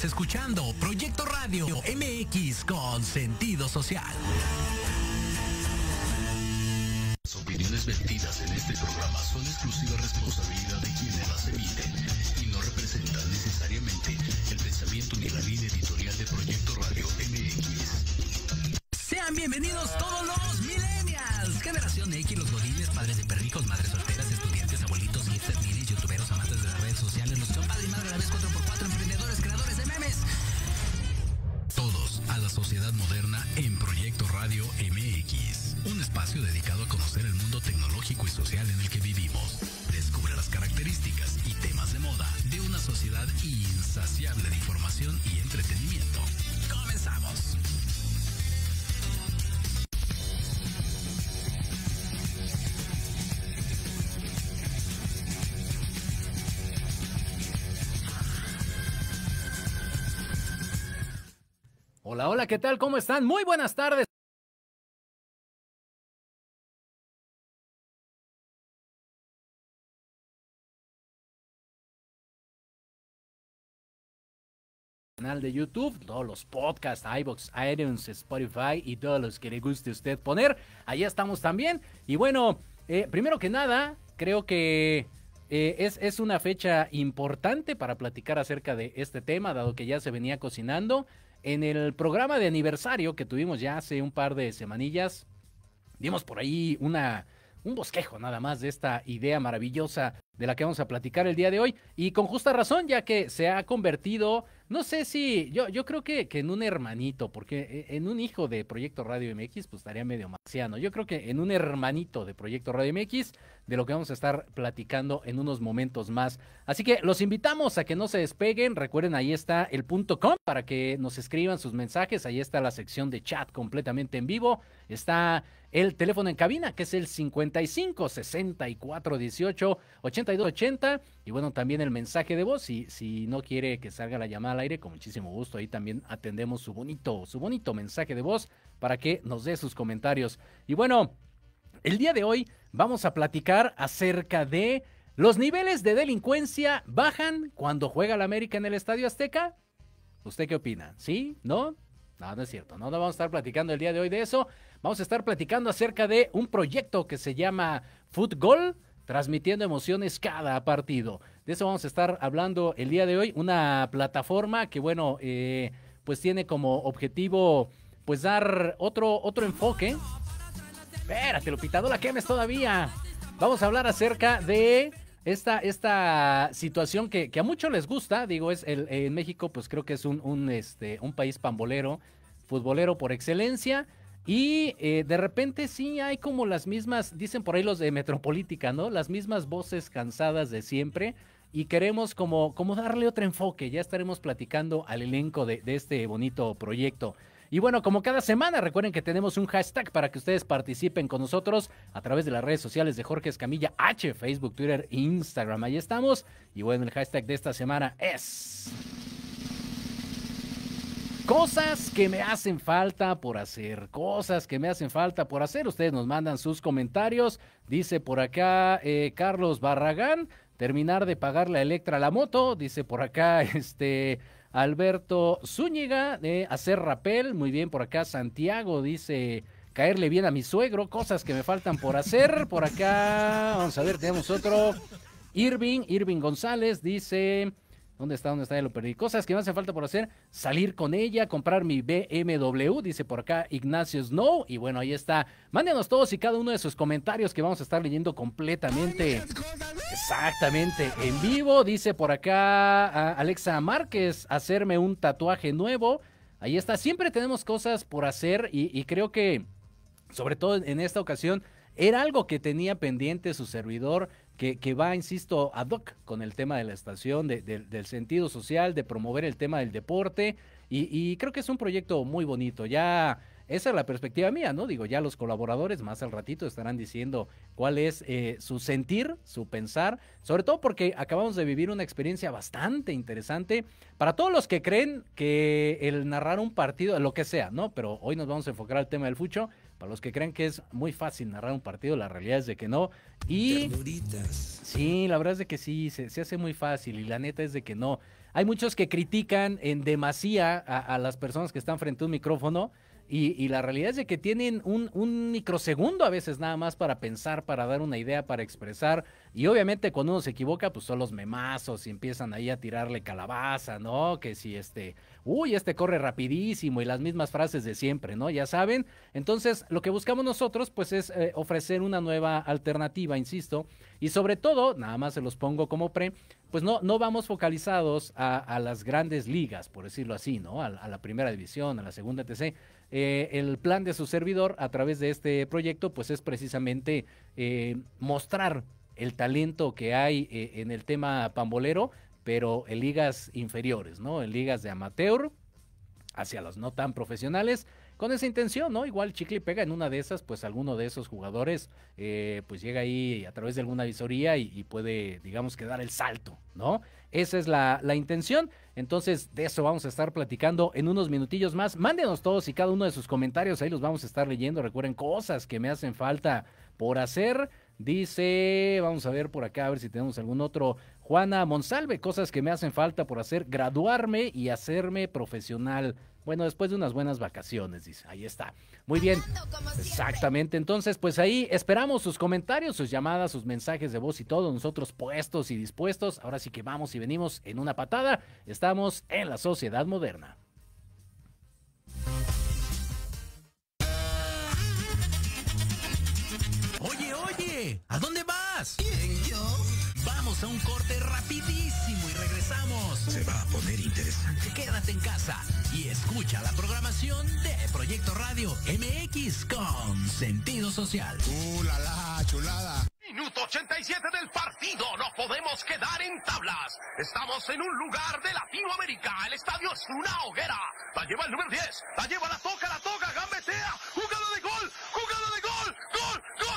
Estás escuchando Proyecto Radio MX con sentido social. Las opiniones vertidas en este programa son exclusiva responsabilidad de quienes las emiten y no representan necesariamente el pensamiento ni la línea editorial de Proyecto Radio MX. Sean bienvenidos todos los millennials, generación X, los godines, padres de perrijos, madres solteras, estudiantes, abuelitos, hipsters, minis, youtuberos, amantes de las redes sociales, los que son padre y madre a la vez, 4x4, emprendedores, creadores de memes. Todos a la sociedad moderna en Proyecto Radio MX, un espacio dedicado a conocer el mundo tecnológico y social en el que vivimos. Descubre las características y temas de moda de una sociedad insaciable de información y entretenimiento. ¡Comenzamos! Hola, hola, ¿qué tal? ¿Cómo están? Muy buenas tardes. Canal de YouTube, todos los podcasts, iVoox, iTunes, Spotify y todos los que le guste a usted poner. Ahí estamos también. Y bueno, primero que nada, creo que es una fecha importante para platicar acerca de este tema, dado que ya se venía cocinando. En el programa de aniversario que tuvimos ya hace un par de semanillas, dimos por ahí un bosquejo nada más de esta idea maravillosa de la que vamos a platicar el día de hoy. Y con justa razón, ya que se ha convertido, no sé si, yo creo que en un hermanito, porque en un hijo de Proyecto Radio MX, pues estaría medio marciano. Yo creo que en un hermanito de Proyecto Radio MX, de lo que vamos a estar platicando en unos momentos más. Así que los invitamos a que no se despeguen. Recuerden, ahí está el .com para que nos escriban sus mensajes. Ahí está la sección de chat completamente en vivo. Está el teléfono en cabina, que es el 55 64 18 82 80. Y bueno, también el mensaje de voz. Si no quiere que salga la llamada al aire, con muchísimo gusto, ahí también atendemos su bonito mensaje de voz para que nos dé sus comentarios. Y bueno, el día de hoy vamos a platicar acerca de los niveles de delincuencia bajan cuando juega la América en el Estadio Azteca. ¿Usted qué opina? ¿Sí? ¿No? No, no es cierto. No vamos a estar platicando el día de hoy de eso. Vamos a estar platicando acerca de un proyecto que se llama Fútgol, transmitiendo emociones cada partido. De eso vamos a estar hablando el día de hoy. Una plataforma que, bueno, pues tiene como objetivo, pues dar otro enfoque. Espérate, Lupita, no la quemes todavía. Vamos a hablar acerca de esta situación que a muchos les gusta. Digo, en México, pues creo que es un país pambolero, futbolero por excelencia. Y de repente sí hay como las mismas, dicen por ahí los de Metropolítica, ¿no? Las mismas voces cansadas de siempre. Y queremos como darle otro enfoque. Ya estaremos platicando al elenco de este bonito proyecto. Y bueno, como cada semana, recuerden que tenemos un hashtag para que ustedes participen con nosotros a través de las redes sociales de Jorge Escamilla H, Facebook, Twitter e Instagram. Ahí estamos. Y bueno, el hashtag de esta semana es cosas que me hacen falta por hacer. Cosas que me hacen falta por hacer. Ustedes nos mandan sus comentarios. Dice por acá Carlos Barragán, terminar de pagar la Electra a la moto. Dice por acá Alberto Zúñiga, de hacer rapel. Muy bien, por acá Santiago dice caerle bien a mi suegro. Cosas que me faltan por hacer. Por acá, vamos a ver, tenemos otro. Irving González dice, ¿dónde está? Ya lo perdí. Cosas que me hacen falta por hacer: salir con ella, comprar mi BMW, dice por acá Ignacio Snow. Y bueno, ahí está. Mándenos todos y cada uno de sus comentarios que vamos a estar leyendo completamente. Exactamente, en vivo. Dice por acá Alexa Márquez, hacerme un tatuaje nuevo. Ahí está, siempre tenemos cosas por hacer y creo que, sobre todo en esta ocasión, era algo que tenía pendiente su servidor, que va, insisto, ad hoc con el tema de la estación, del sentido social, de promover el tema del deporte, y creo que es un proyecto muy bonito. Ya esa es la perspectiva mía, ¿no? Digo, ya los colaboradores más al ratito estarán diciendo cuál es su sentir, su pensar, sobre todo porque acabamos de vivir una experiencia bastante interesante para todos los que creen que el narrar un partido, lo que sea, ¿no? Pero hoy nos vamos a enfocar al tema del fucho. Para los que creen que es muy fácil narrar un partido, la realidad es de que no. Y sí, la verdad es de que sí, se hace muy fácil y la neta es de que no. Hay muchos que critican en demasía a las personas que están frente a un micrófono y la realidad es de que tienen un microsegundo a veces nada más para pensar, para dar una idea, para expresar. Y obviamente cuando uno se equivoca, pues son los memazos y empiezan ahí a tirarle calabaza, ¿no? Que si este corre rapidísimo y las mismas frases de siempre, ¿no? Ya saben. Entonces, lo que buscamos nosotros, pues es ofrecer una nueva alternativa, insisto. Y sobre todo, nada más se los pongo como pues no vamos focalizados a las grandes ligas, por decirlo así, ¿no? A la primera división, a la segunda, etc. El plan de su servidor a través de este proyecto, pues es precisamente mostrar el talento que hay en el tema pambolero, pero en ligas inferiores, ¿no? En ligas de amateur, hacia los no tan profesionales, con esa intención, ¿no? Igual chicle y pega en una de esas, pues alguno de esos jugadores, pues llega ahí a través de alguna visoría y puede, digamos, que dar el salto, ¿no? Esa es la intención. Entonces, de eso vamos a estar platicando en unos minutillos más. Mándenos todos y cada uno de sus comentarios, ahí los vamos a estar leyendo. Recuerden, cosas que me hacen falta por hacer. Dice, vamos a ver por acá, a ver si tenemos algún otro. Juana Monsalve, cosas que me hacen falta por hacer: graduarme y hacerme profesional. Bueno, después de unas buenas vacaciones, dice. Ahí está. Muy bien. Exactamente. Entonces, pues ahí esperamos sus comentarios, sus llamadas, sus mensajes de voz y todo. Nosotros puestos y dispuestos. Ahora sí que vamos y venimos en una patada. Estamos en la sociedad moderna. Oye, ¿a dónde vas? ¿Quién, yo? Vamos a un corte rapidísimo y regresamos. Se va a poner interesante. Quédate en casa y escucha la programación de Proyecto Radio MX con sentido social. La chulada. Minuto 87 del partido, no podemos quedar en tablas. Estamos en un lugar de Latinoamérica, el estadio es una hoguera. La lleva el número 10, la lleva, la toca, gambetea, jugada de gol, gol, gol.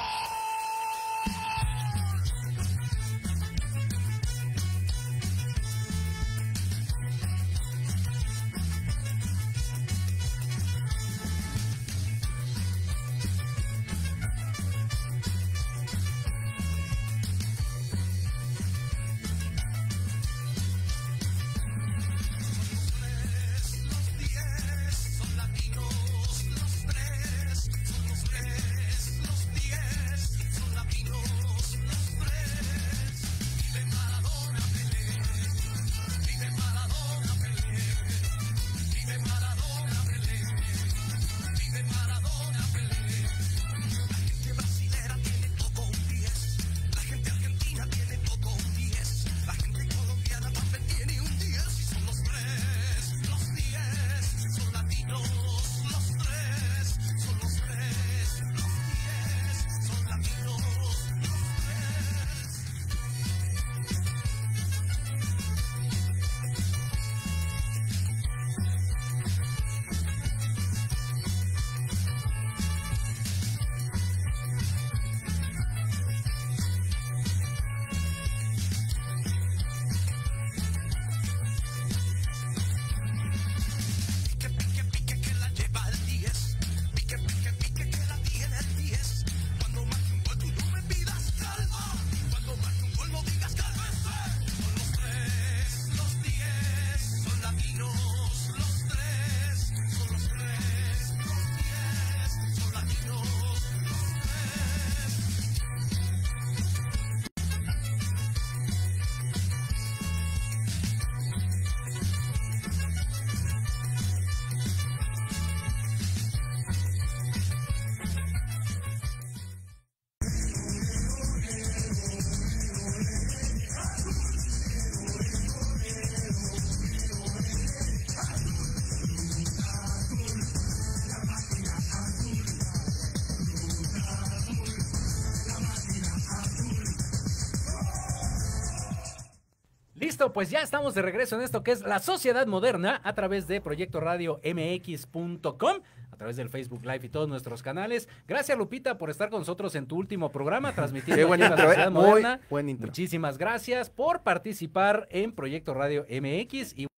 Listo, pues ya estamos de regreso en esto que es la sociedad moderna a través de Proyecto Radio MX.com, a través del Facebook Live y todos nuestros canales. Gracias, Lupita, por estar con nosotros en tu último programa, transmitiendo aquí en la sociedad moderna. Muy buen intro. Muchísimas gracias por participar en Proyecto Radio MX y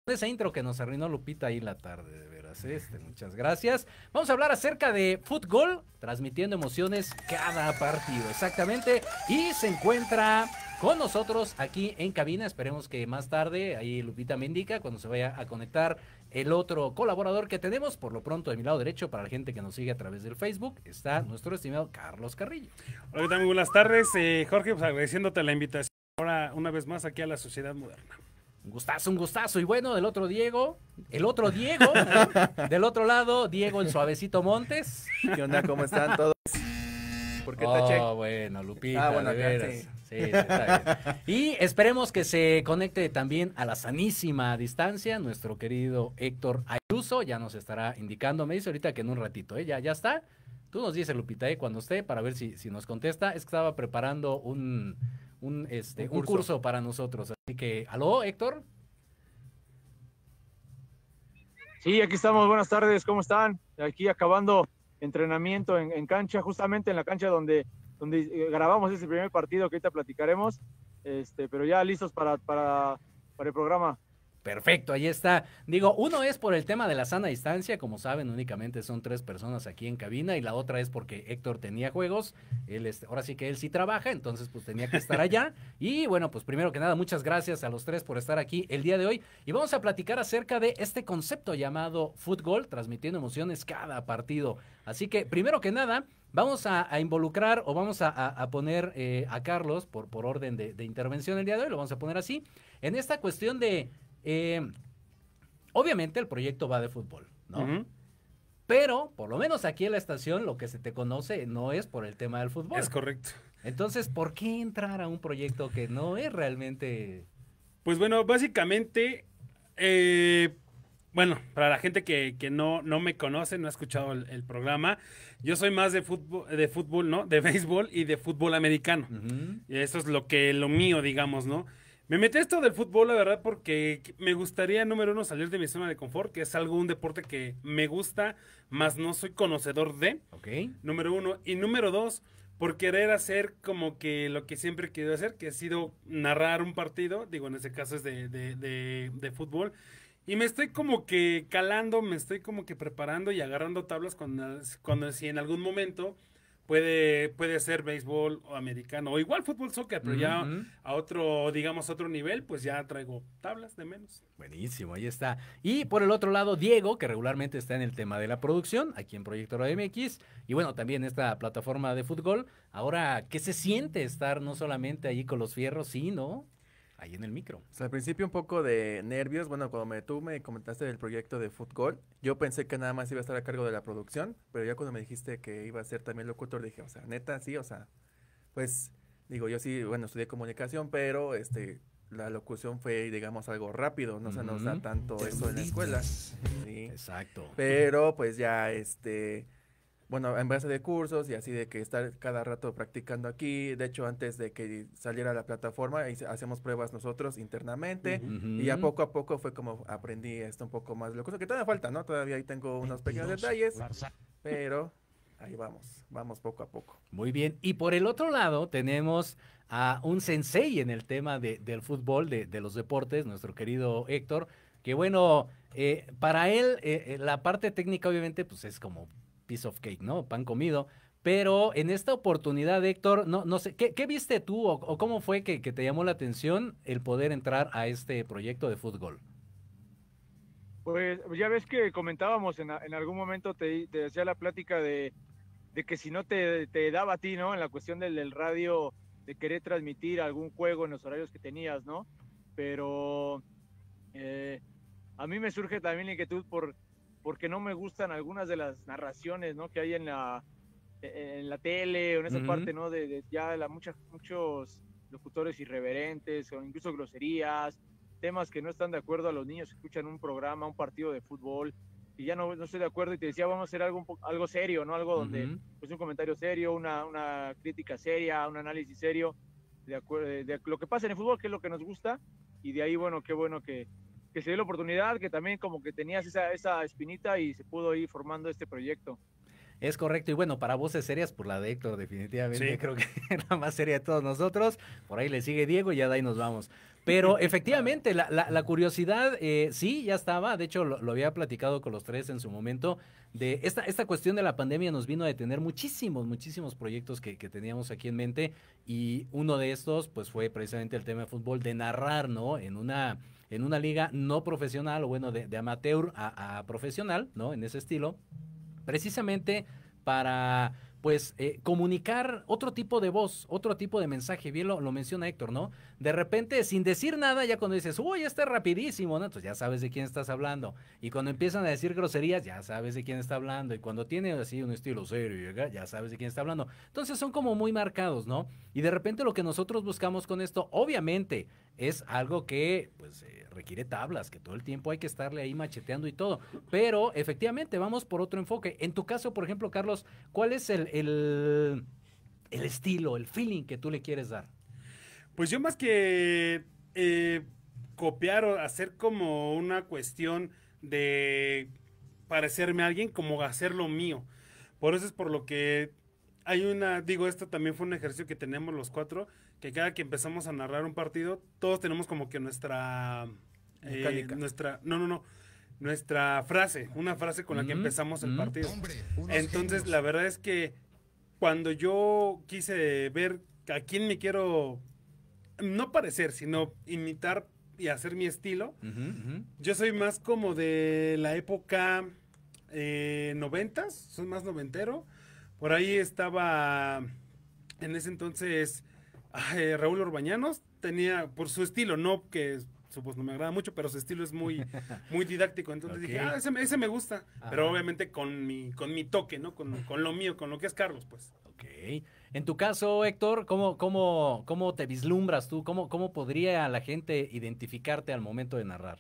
esa intro que nos arruinó Lupita ahí la tarde, de veras, muchas gracias. Vamos a hablar acerca de fútbol, transmitiendo emociones cada partido, exactamente, y se encuentra con nosotros aquí en cabina. Esperemos que más tarde, ahí Lupita me indica, cuando se vaya a conectar el otro colaborador que tenemos. Por lo pronto, de mi lado derecho, para la gente que nos sigue a través del Facebook, está nuestro estimado Carlos Carrillo. Hola, ¿qué tal? Muy buenas tardes, Jorge, pues agradeciéndote la invitación ahora una vez más aquí a la Sociedad Moderna. Un gustazo. Y bueno, el otro Diego, del otro lado, Diego el Suavecito Montes. ¿Qué onda? ¿Cómo están todos? ¿Por qué taché? Bueno, Lupita, bueno, de acá veras. Sí, está bien. Y esperemos que se conecte también a la sanísima distancia nuestro querido Héctor Ayuso. Ya nos estará indicando, me dice ahorita que en un ratito, ya está. Tú nos dices, Lupita, cuando esté, para ver si nos contesta. Es que estaba preparando un curso para nosotros. Así que, ¿aló, Héctor? Sí, aquí estamos, buenas tardes, ¿cómo están? Aquí acabando entrenamiento en cancha, justamente en la cancha donde grabamos ese primer partido que ahorita platicaremos, pero ya listos para el programa. Perfecto, ahí está. Digo, uno es por el tema de la sana distancia, como saben, únicamente son 3 personas aquí en cabina, y la otra es porque Héctor tenía juegos, ahora sí que él sí trabaja, entonces pues tenía que estar allá. Y bueno, pues primero que nada, muchas gracias a los 3 por estar aquí el día de hoy, y vamos a platicar acerca de este concepto llamado fútbol, transmitiendo emociones cada partido. Así que primero que nada, vamos a involucrar, o vamos a poner a Carlos, por orden de intervención el día de hoy, lo vamos a poner así, en esta cuestión de... obviamente el proyecto va de fútbol, ¿no? Uh-huh. Pero, por lo menos aquí en la estación, lo que se te conoce no es por el tema del fútbol. Es correcto. Entonces, ¿por qué entrar a un proyecto que no es realmente...? Pues bueno, básicamente, para la gente que no me conoce, no ha escuchado el programa, yo soy más de fútbol, ¿no? De béisbol y de fútbol americano. Uh-huh. Y eso es lo mío, digamos, ¿no? Me metí a esto del fútbol, la verdad, porque me gustaría, número 1, salir de mi zona de confort, que es un deporte que me gusta, más no soy conocedor de. Ok. Número 1. Y número 2, por querer hacer como que lo que siempre he querido hacer, que ha sido narrar un partido, digo, en ese caso es de fútbol. Y me estoy como que calando, me estoy como que preparando y agarrando tablas cuando si en algún momento... Puede ser béisbol o americano, o igual fútbol, soccer, pero ya a otro nivel, pues ya traigo tablas de menos. Buenísimo, ahí está. Y por el otro lado, Diego, que regularmente está en el tema de la producción, aquí en Proyecto Radio MX, y bueno, también esta plataforma de fútbol. Ahora, ¿qué se siente estar no solamente ahí con los fierros, sino ahí en el micro? O sea, al principio un poco de nervios. Bueno, cuando tú me comentaste del proyecto de fútbol, yo pensé que nada más iba a estar a cargo de la producción, pero ya cuando me dijiste que iba a ser también locutor, dije, o sea, neta, sí, o sea, pues, digo, yo sí, bueno, estudié comunicación, pero la locución fue, digamos, algo rápido, no se nos da tanto eso en la escuela. Sí. Exacto. Pero, pues ya, bueno, en base de cursos y así de que estar cada rato practicando aquí. De hecho, antes de que saliera la plataforma, hacemos pruebas nosotros internamente. Uh-huh. Y ya poco a poco fue como aprendí un poco más. Lo que todavía falta, ¿no? Todavía ahí tengo unos pequeños detalles, pero ahí vamos poco a poco. Muy bien. Y por el otro lado tenemos a un sensei en el tema del fútbol, de los deportes, nuestro querido Héctor, que bueno, para él la parte técnica obviamente pues es como piece of cake, ¿no? Pan comido. Pero en esta oportunidad, Héctor, no sé, ¿qué viste tú o cómo fue que te llamó la atención el poder entrar a este proyecto de fútbol? Pues ya ves que comentábamos en algún momento, te decía la plática de que si no te daba a ti, ¿no? En la cuestión del radio, de querer transmitir algún juego en los horarios que tenías, ¿no? Pero a mí me surge también la inquietud porque no me gustan algunas de las narraciones, ¿no? Que hay en la tele o en esa parte, ¿no? De muchos locutores irreverentes o incluso groserías, temas que no están de acuerdo a los niños que escuchan un programa, un partido de fútbol, y ya no estoy de acuerdo y te decía, vamos a hacer algo serio, ¿no? Algo donde, pues un comentario serio, una crítica seria, un análisis serio de lo que pasa en el fútbol, que es lo que nos gusta, y de ahí, bueno que se dio la oportunidad, que también como que tenías esa espinita y se pudo ir formando este proyecto. Es correcto, y bueno, para voces serias, por la de Héctor, definitivamente, Sí. creo que es la más seria de todos nosotros. Por ahí le sigue Diego y ya de ahí nos vamos. Pero efectivamente, la curiosidad, sí, ya estaba. De hecho, lo había platicado con los tres en su momento. De esta cuestión de la pandemia nos vino a detener muchísimos proyectos que teníamos aquí en mente. Y uno de estos, pues, fue precisamente el tema de fútbol, de narrar, ¿no? En una liga no profesional, o bueno, de amateur a profesional, ¿no? En ese estilo. Precisamente para, pues, comunicar otro tipo de voz, otro tipo de mensaje. Bien lo menciona Héctor, ¿no? De repente, sin decir nada, ya cuando dices, uy, este es rapidísimo, ¿no? Entonces ya sabes de quién estás hablando. Y cuando empiezan a decir groserías, ya sabes de quién está hablando. Y cuando tiene así un estilo serio, ya sabes de quién está hablando. Entonces son como muy marcados, ¿no? Y de repente lo que nosotros buscamos con esto, obviamente, es algo que, pues, requiere tablas, que todo el tiempo hay que estarle ahí macheteando y todo. Pero, efectivamente, vamos por otro enfoque. En tu caso, por ejemplo, Carlos, ¿cuál es el estilo, el feeling que tú le quieres dar? Pues yo más que copiar o hacer como una cuestión de parecerme a alguien, como hacerlo mío. Por eso es por lo que hay esto también fue un ejercicio que tenemos los cuatro, que cada que empezamos a narrar un partido, todos tenemos como que nuestra frase, una frase con la que empezamos el partido. Entonces, la verdad es que cuando yo quise ver a quién me quiero no parecer, sino imitar y hacer mi estilo, yo soy más como de la época 90s, soy más noventero. Por ahí estaba en ese entonces Raúl Orbañanos, tenía por su estilo, no que su voz no me agrada mucho, pero su estilo es muy didáctico. Entonces dije, ese me gusta. Ajá. Pero obviamente con mi toque, ¿no? Con lo mío, con lo que es Carlos, pues. Ok. En tu caso, Héctor, ¿cómo te vislumbras tú? ¿Cómo podría la gente identificarte al momento de narrar?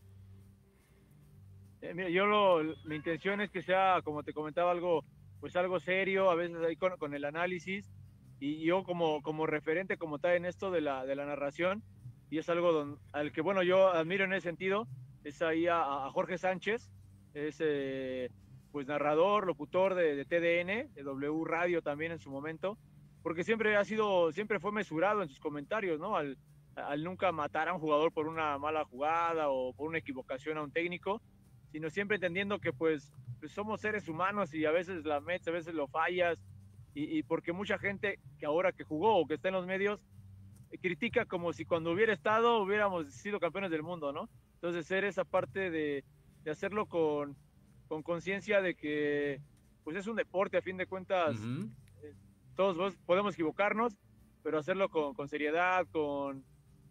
Mira, mi intención es que sea, como te comentaba, algo serio, a veces ahí con el análisis, y yo como referente como tal en esto de la narración, y es algo al que, bueno, yo admiro en ese sentido, es ahí a Jorge Sánchez, es pues narrador, locutor de TDN, de W Radio también en su momento, porque siempre fue mesurado en sus comentarios, ¿no? Al nunca matar a un jugador por una mala jugada o por una equivocación a un técnico, sino siempre entendiendo que pues somos seres humanos y a veces la metes, a veces lo fallas, y porque mucha gente que ahora que jugó o que está en los medios critica como si cuando hubiera estado hubiéramos sido campeones del mundo, ¿no? Entonces ser esa parte de hacerlo con conciencia de que pues es un deporte, a fin de cuentas. Todos podemos equivocarnos, pero hacerlo con seriedad, con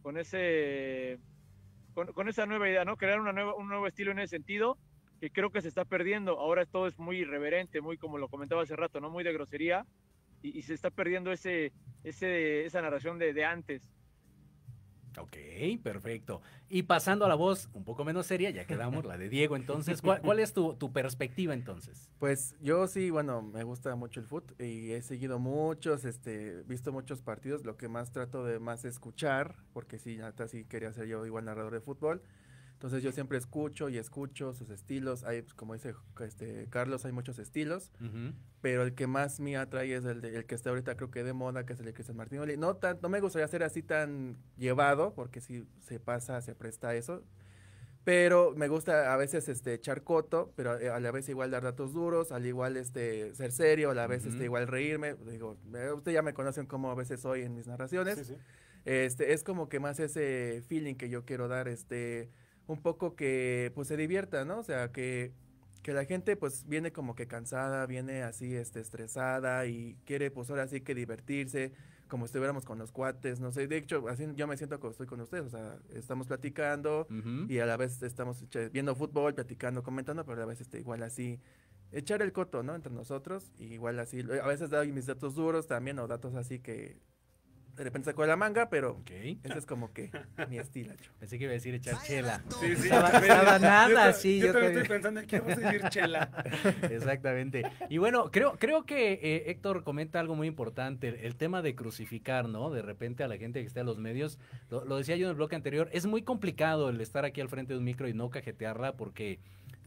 esa nueva idea, ¿no? Crear un nuevo estilo en ese sentido, que creo que se está perdiendo. Ahora todo es muy irreverente, muy como lo comentaba hace rato, ¿no? Muy de grosería, y se está perdiendo esa narración de antes. Ok, perfecto. Y pasando a la voz un poco menos seria, ya quedamos, la de Diego, entonces, ¿cuál es tu perspectiva entonces? Pues yo sí, bueno, me gusta mucho el fútbol y he seguido visto muchos partidos, lo que más trato de más escuchar, porque sí, hasta sí quería ser yo igual narrador de fútbol. Entonces yo siempre escucho sus estilos. Hay, como dice Carlos, hay muchos estilos, pero el que más me atrae es el que está ahorita creo que de moda, que es el de Cristian Martinoli. No me gustaría ser así tan llevado, porque si se presta a eso, pero me gusta a veces echar coto, pero a la vez igual dar datos duros, al igual ser serio, a la vez igual reírme. Digo, ustedes ya me conocen como a veces soy en mis narraciones. Sí. Es como que más ese feeling que yo quiero dar, un poco que pues se divierta, ¿no? O sea, que la gente pues viene como que cansada, viene así estresada y quiere pues ahora sí que divertirse, como si estuviéramos con los cuates, no sé. De hecho, así yo me siento como estoy con ustedes, o sea, estamos platicando y a la vez estamos viendo fútbol, platicando, comentando, pero a veces igual así echar el coto, ¿no? Entre nosotros, y igual así, a veces doy mis datos duros también, o datos así que de repente saco de la manga, pero ese es como que mi estilo. Pensé que iba a decir echar chela. Sí. Estaba nada, sí. Yo también estoy pensando en qué vas a decir chela. Exactamente. Y bueno, creo que Héctor comenta algo muy importante, el tema de crucificar, ¿no? De repente a la gente que está en los medios, lo decía yo en el bloque anterior, es muy complicado el estar aquí al frente de un micro y no cajetearla, porque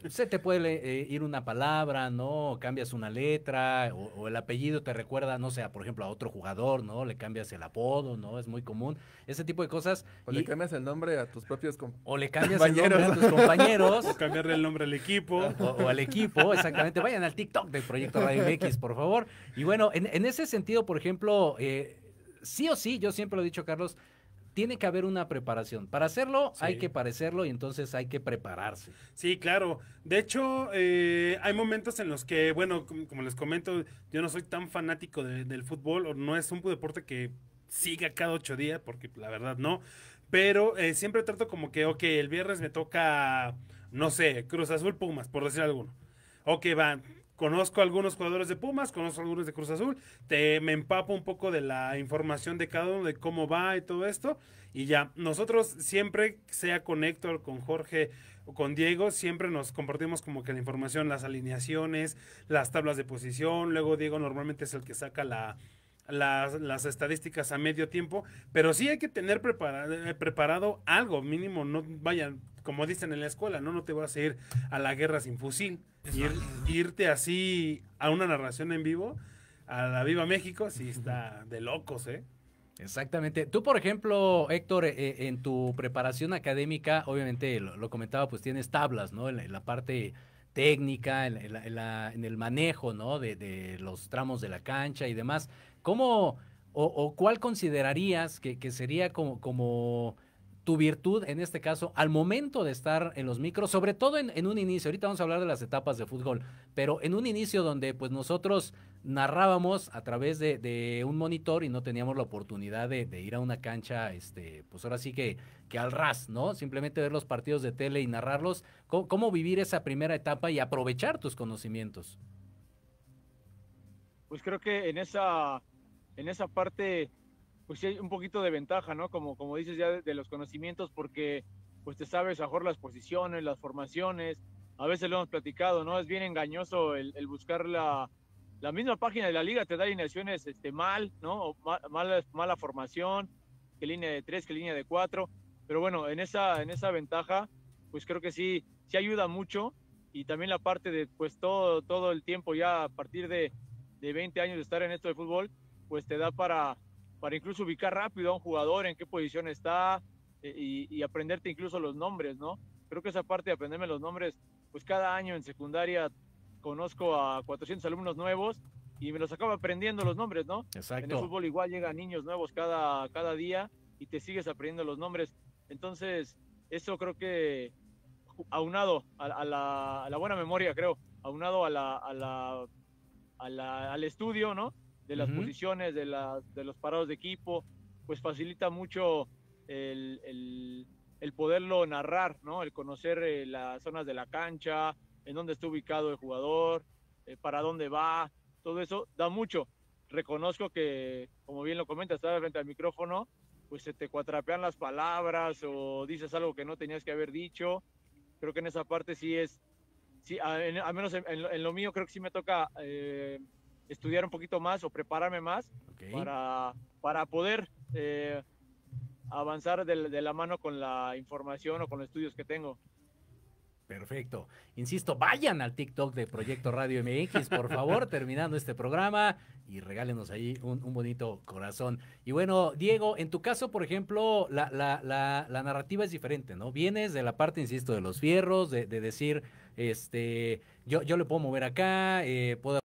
se te puede ir una palabra, ¿no? Cambias una letra o el apellido te recuerda, no sé, por ejemplo, a otro jugador, ¿no? Le cambias el apodo, ¿no? Es muy común. Ese tipo de cosas. O le cambias el nombre a tus propios o le cambias el nombre a tus compañeros. O cambiarle el nombre al equipo. O al equipo, exactamente. Vayan al TikTok del Proyecto Radio MX, por favor. Y bueno, en ese sentido, por ejemplo, sí o sí, yo siempre lo he dicho, Carlos, tiene que haber una preparación. Para hacerlo hay que parecerlo y entonces hay que prepararse. Sí, claro. De hecho, hay momentos en los que, bueno, como les comento, yo no soy tan fanático del fútbol, o no es un deporte que siga cada 8 días, porque la verdad no. Pero siempre trato como que, ok, el viernes me toca, no sé, Cruz Azul Pumas, por decir alguno. Ok, va. Conozco algunos jugadores de Pumas, conozco algunos de Cruz Azul, me empapo un poco de la información de cada uno, de cómo va y todo esto, y ya, nosotros siempre, sea con Héctor, con Jorge o con Diego, siempre nos compartimos como que la información, las alineaciones, las tablas de posición, luego Diego normalmente es el que saca las estadísticas a medio tiempo, pero sí hay que tener preparado algo mínimo, no vayan, como dicen en la escuela, no te vas a ir a la guerra sin fusil. Irte así a una narración en vivo, a la Viva México, sí está de locos, ¿eh? Exactamente. Tú, por ejemplo, Héctor, en tu preparación académica, obviamente lo comentaba, pues tienes tablas, ¿no? En la parte técnica, en el manejo, ¿no? De los tramos de la cancha y demás. ¿Cómo o cuál considerarías que sería como tu virtud en este caso al momento de estar en los micros, sobre todo en un inicio? Ahorita vamos a hablar de las etapas de fútbol, pero en un inicio donde pues nosotros narrábamos a través de un monitor y no teníamos la oportunidad de ir a una cancha, pues ahora sí que al ras, ¿no? Simplemente ver los partidos de tele y narrarlos. ¿Cómo vivir esa primera etapa y aprovechar tus conocimientos? Pues creo que en esa parte pues sí hay un poquito de ventaja, ¿no? Como dices ya de los conocimientos, porque pues te sabes mejor las posiciones, las formaciones, a veces lo hemos platicado, ¿no? Es bien engañoso el buscar la misma página de la liga, te da alineaciones mal, ¿no? O mala formación, qué línea de 3, qué línea de 4, pero bueno, en esa ventaja, pues creo que sí ayuda mucho, y también la parte de pues todo el tiempo ya a partir de 20 años de estar en esto de fútbol, pues te da para incluso ubicar rápido a un jugador, en qué posición está, y aprenderte incluso los nombres, ¿no? Creo que esa parte de aprenderme los nombres, pues cada año en secundaria conozco a 400 alumnos nuevos y me los acabo aprendiendo los nombres, ¿no? Exacto. En el fútbol igual llegan niños nuevos cada día y te sigues aprendiendo los nombres. Entonces, eso creo que aunado a la buena memoria, creo, aunado al estudio, ¿no? De las posiciones, de los parados de equipo, pues facilita mucho el poderlo narrar, ¿no? El conocer las zonas de la cancha, en dónde está ubicado el jugador, para dónde va, todo eso da mucho. Reconozco que, como bien lo comentas, estar frente al micrófono, pues se te cuatrapean las palabras o dices algo que no tenías que haber dicho. Creo que en esa parte sí, al menos en lo mío creo que sí me toca estudiar un poquito más o prepararme más, okay, para poder avanzar de la mano con la información o con los estudios que tengo. Perfecto. Insisto, vayan al TikTok de Proyecto Radio MX, por favor, terminando este programa, y regálenos ahí un bonito corazón. Y bueno, Diego, en tu caso, por ejemplo, la narrativa es diferente, ¿no? Vienes de la parte, insisto, de los fierros, de decir, yo le puedo mover acá, puedo